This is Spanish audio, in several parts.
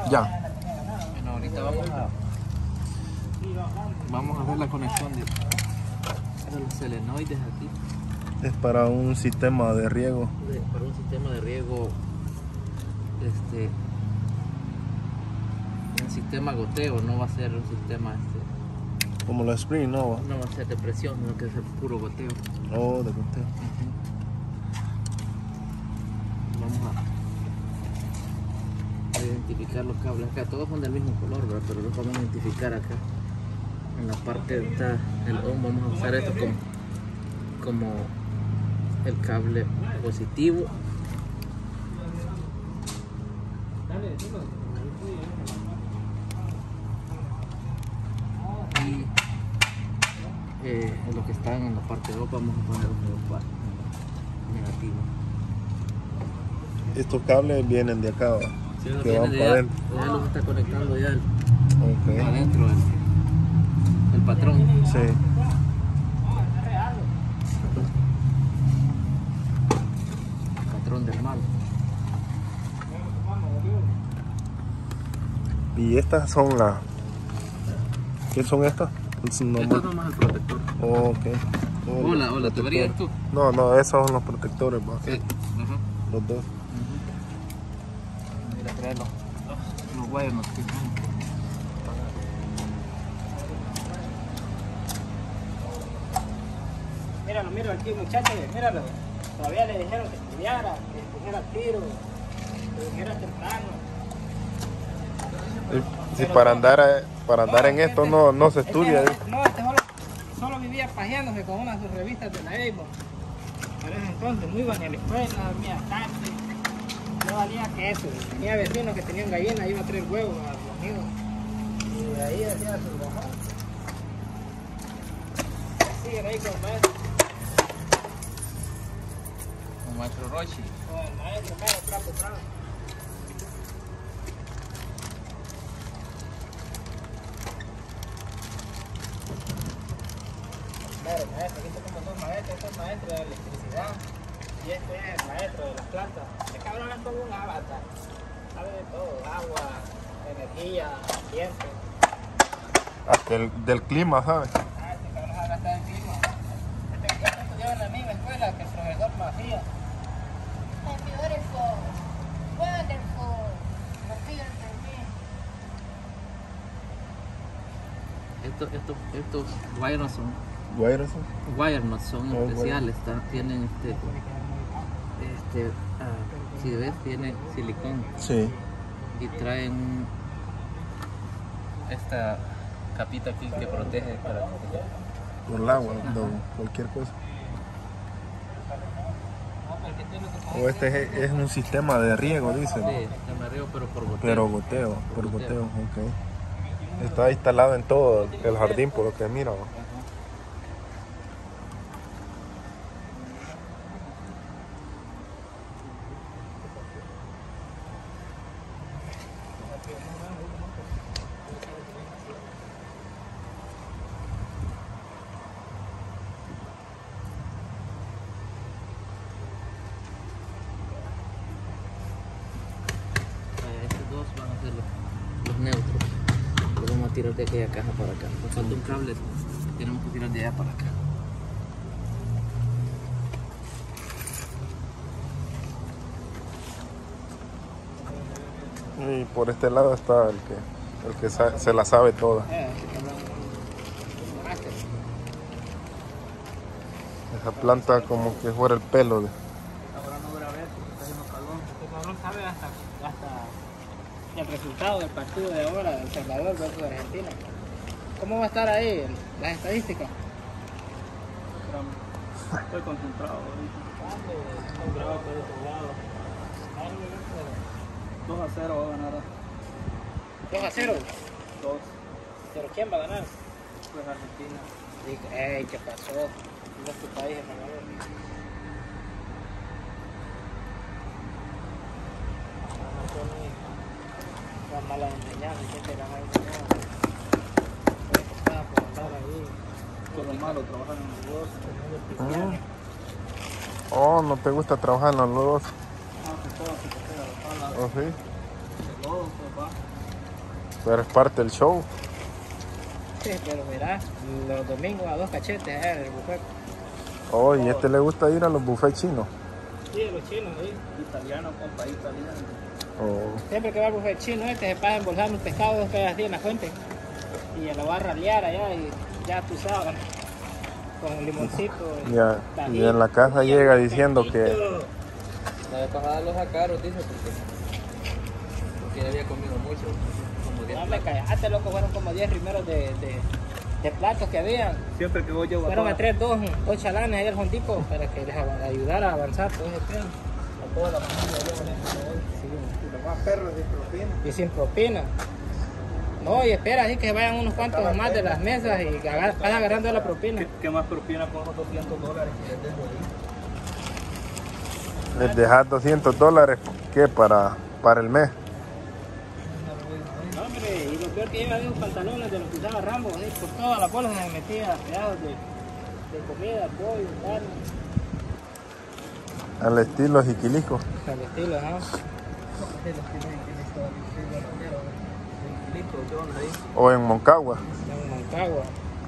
Ya. Bueno, ahorita vamos a ver la conexión de los selenoides aquí. Es para un sistema de riego. Para un sistema de riego, un sistema goteo, no va a ser un sistema Como la Spring, ¿no? no va a ser de presión, sino que va a ser puro goteo. Oh, de goteo. Vamos a identificar los cables acá, todos son del mismo color, ¿verdad? Pero los vamos a identificar acá. En la parte donde está el ohm vamos a usar esto como el cable positivo. Y en los que están en la parte de off vamos a poner un negativo. Estos cables vienen de acá, ¿va? Sí, Que van para adentro. Ya los está conectando ya Okay. adentro el patrón. Sí. Patrón del mal. Y estas son las... ¿Qué son estas? Esto es nomás el protector. Oh, ok. Oh, Hola, ¿te verías tú? No, esos son los protectores, ¿va? Sí. Los dos. Mira, trae los guayos no tienen. Míralo aquí, muchachos, míralo. Todavía le dijeron que estudiara, que cogiera tiro, que viniera temprano. Sí, para andar en esto no se estudia. No, solo vivía pajeándose con unas revistas de la Avon. Para ese entonces no iba ni a la escuela, dormía tarde. No valía que eso. Tenía vecinos que tenían gallinas, iba a traer huevos a los amigos. Y de ahí hacía su bajón. Así era ahí con el maestro. Con maestro Rochi. Con el maestro, trapo. Claro, maestro, aquí tenemos dos maestros, este es maestro de electricidad y este es el maestro de las plantas. Este cabrón es como un avatar, sabe de todo, agua, energía, ambiente. Hasta del clima, ¿sabes? Este cabrón sabe hasta del clima. Este estudiaba en la misma escuela que el profesor me hacía. Beautiful, wonderful, repeat for me. Estos wires no son especiales, tienen si ves tiene silicón. Sí. Y traen esta capita aquí que protege para Por el agua, cualquier cosa. O este es un sistema de riego, dicen. Sí, sistema de riego, pero por goteo. Pero por goteo, ok. Está instalado en todo el jardín, por lo que mira. Estos dos van a ser los neutros. Los vamos a tirar de aquella caja para acá. Nos falta un cable, tenemos que tirar de allá para acá. Y por este lado está el que se la sabe toda. Esa planta como que fuera el pelo de... Ahora no grabé porque está haciendo calor. Este cabrón sabe hasta el resultado del partido de ahora, El Salvador versus Argentina. ¿Cómo va a estar ahí las estadísticas? Estoy concentrado ahorita. Estoy bravo por otro lado. 2-0 va a ganar. 2-0. 2. ¿Pero quién va a ganar? Pues Argentina. Ey, ¿qué pasó? No es tu país, hermano. Las malas enseñanzas, gente las malas enseñanzas. Estaba por andar ahí. Todo lo malo, trabajar en los dos, cristianos. Oh, ¿no te gusta trabajar en los lodos? Ah, que todo, que te pega la pala. ¿Oh, sí? lodo, pues va. Pero es parte del show. Sí, pero mira, los domingos a 2 cachetes en el buffet. Oh, y a este le gusta ir a los buffets chinos. Sí, los chinos, sí. Italiano, compa, italiano. Oh, Siempre que va al buffet chino se pasa embolsando un pescado que hay así en la fuente. Y lo va a ralear allá y ya tú sabes. Con limoncito. ya. Y tajín, en la casa llega diciendo que La vez pasada los sacaron, dice, porque había comido mucho. Como 10 no me callaste, loco, fueron como 10 rimeros de platos que habían. Siempre que voy yo Fueron a traer dos chalanes ahí al Hondipo para que les ayudara a avanzar todo ese tema. a toda la familia. Sí. Y los más perros sin propina. Y sin propina. No, y espera así que se vayan unos cuantos más de las mesas y van agarrando la propina. ¿Qué más propina con los $200 que les dejo ahí? les dejas $200, ¿qué? Para el mes. No, hombre, y lo peor que iba de unos pantalones de los que usaba Rambo, así, por todas las bolsas se metía pedazos de comida, pollo, carne, Al estilo jiquilico. al estilo, ¿no? O en Moncagua. En Moncagua.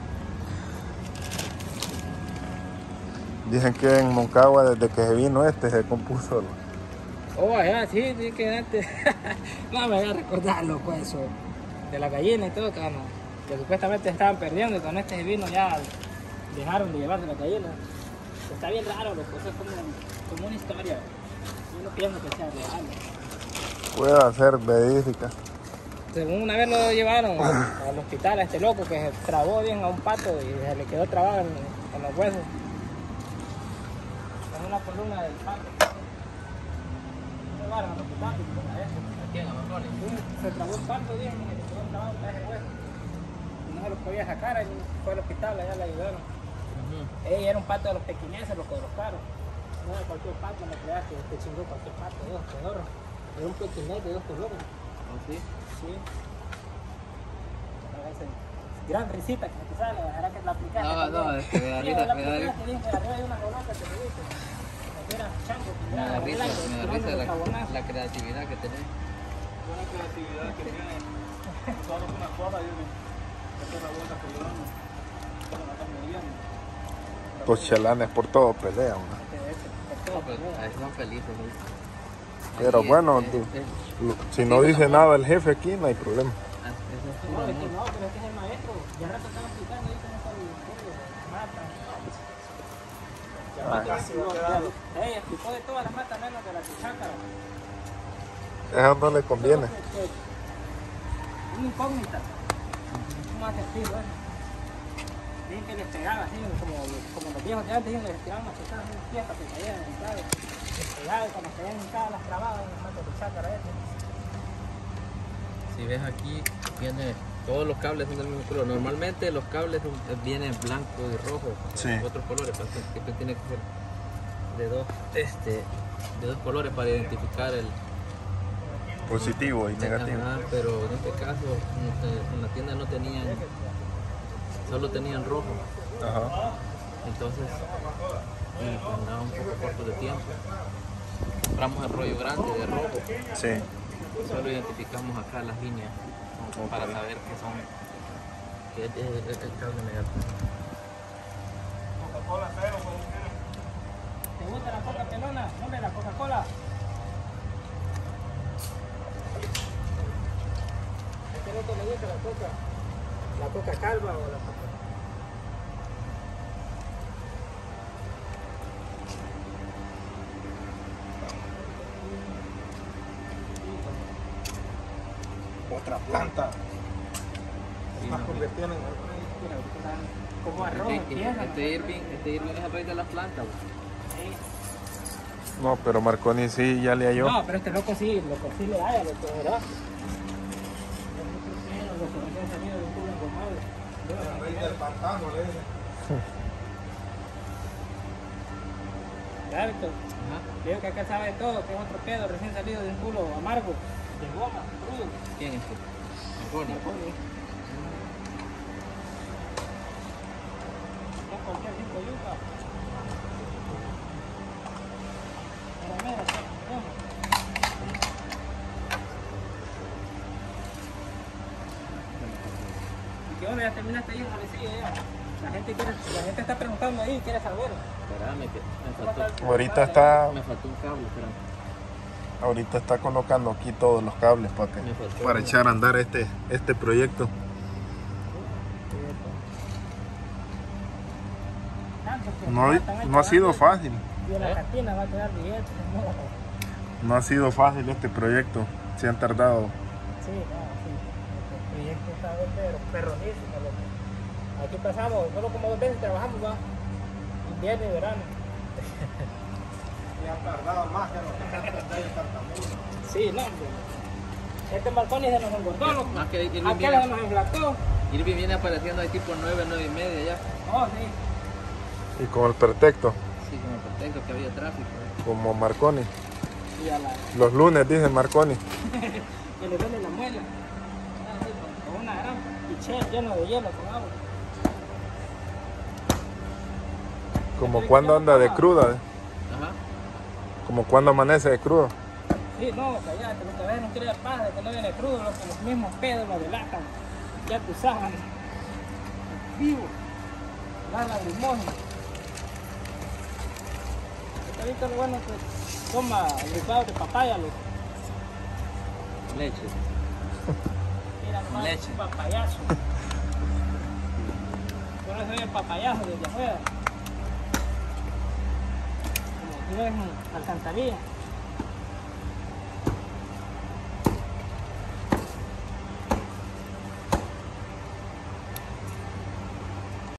Dicen que en Moncagua desde que se vino se compuso. Oh, allá, sí, que antes. No me voy a recordar, loco, eso. De la gallina y todo, que supuestamente estaban perdiendo y con este se vino ya dejaron de llevarse la gallina. Está bien raro, loco, eso es como una historia. Yo no pienso que sea real. Puede ser verídica. Según una vez lo llevaron al hospital a este loco que se trabó bien a un pato y se le quedó trabado en los huesos. En una columna del pato. Lo llevaron al hospital y con eso. Aquí en Amazonas. Se trabó un pato bien y se le quedó trabado en ese hueso. Y no se lo podía sacar, y fue al hospital, allá le ayudaron. Era un pato de los pequineses, los caros. No de cualquier pato, no creas que te chingó cualquier pato, Dios, pedorro. Era un pequinés de 2 colores. ¿Sí? Sí. A veces, gran risita que te sale, la verdad que la aplicaste. No, es que me da risa, la me da risa. aplicaste, dije, arriba hay una bolota que te dice. Que era chango, que Me da risa, la la creatividad que tenés. Una creatividad que tiene solo una cosa y esta es la vuelta que yo ando. Bueno, la estamos viendo. Los chalanes por todo pelean. ¿no? No, pero a veces son felices. ¿Sí? Pero Ahí, bueno, si no dice nada el jefe aquí, no hay problema. Eso es No, puro es que amor. no, pero es que es el maestro. Ya rato estaba explicando ahí cómo está el pollo, mata. Ey, explicó de todas las matas menos de la chuchácara. Eso no le conviene. Una incógnita. ¿Cómo hace el tiro, Dicen que les pegaba así, como los viejos de antes, dicen que les tiraban las chucharas en las pies para que cayeran en el clave. Les pegaba y cuando caían en cada las clavaban en las matas de chácara ese. Si ves aquí, viene, todos los cables son del mismo color. Normalmente los cables vienen blanco y rojo, Sí. otros colores, pero siempre tiene que ser de dos colores para identificar el Positivo y negativo. Ajá, pero en este caso en la tienda no tenían, solo tenían rojo. Ajá. Entonces, y pues andaba un poco corto de tiempo. Compramos el rollo grande de rojo. Sí. Solo identificamos acá las líneas para saber que son que es el cable negativo. Coca-Cola cero, como quieras. ¿Te gusta la coca pelona? Hombre, la Coca-Cola. ¿A qué loco le gusta la coca? ¿La coca calva o la coca? Otra planta. Sí, Más no, convertida en Como arroz, tierra. este Irving es el rey de las plantas. No, pero Marconi sí ya le halló. No, pero este loco sí le haya, loco, ¿verdad? Los que recién salido de un culo engomado. rey del pantano, le dije. Claro, Ajá. digo que acá sabe todo, que es otro pedo recién salido de un culo amargo, de goma, crudo. ¿Quién es este? Marconi. No cualquier 5 yucas. Mira, ¿Qué onda? ¿Ya terminaste ahí? Sí, ya. La gente está preguntando ahí, quiere saber. Espérame que me faltó, Ahorita está, me faltó un cable, espérame. ahorita está colocando aquí todos los cables Me faltó para uno. echar a andar este proyecto. No ha sido fácil. Y en la cantina va a quedar billetes. No ha sido fácil este proyecto. Se han tardado. Sí, no, sí. El proyecto está perronísimo, loco. Aquí pasamos, solo como 2 veces trabajamos, va. Invierno y verano. Y han tardado más que los que están tratando tartamudos. Sí, no, hombre. Este Marconi se nos engordó, loco. Más que Irving Aquel se nos enflacó. viene apareciendo ahí tipo 9, 9 y media ya. Oh, sí. Y con el pretexto, Sí, como pretexto que había tráfico. como Marconi. Y a la... Los lunes, dice Marconi. que le duele la muela. Ah, sí, con una gran pichel lleno de hielo con agua. Como cuando anda de cruda. Ajá. Como cuando amanece de crudo. Sí, no, cállate, porque a veces no quiere la paz de que no viene crudo, los mismos pedos lo delatan. Ya tú sabes. Vivo. La lagrimógena. Este ahorita lo bueno que toma licuado de papaya, loco. Leche. Mira, nomás, Leche. un papayazo. Por eso soy el papayazo desde afuera. Como tú ves en alcantarilla.